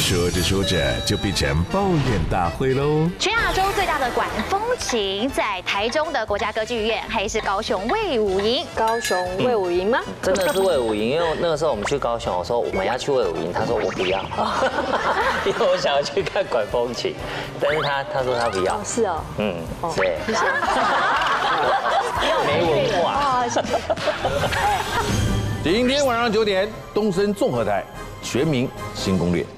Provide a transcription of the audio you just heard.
说着说着就变成抱怨大会喽。 全亚洲最大的管风琴在台中的国家歌剧院，还是高雄卫武营？ 高雄卫武营吗？ 真的是卫武营，因为那个时候我们去高雄，我说我们要去卫武营，他说我不要，因为我想要去看管风琴，但是他说他不要。 是哦， 对，没文化。 今天晚上9点，东森综合台《全民新攻略》。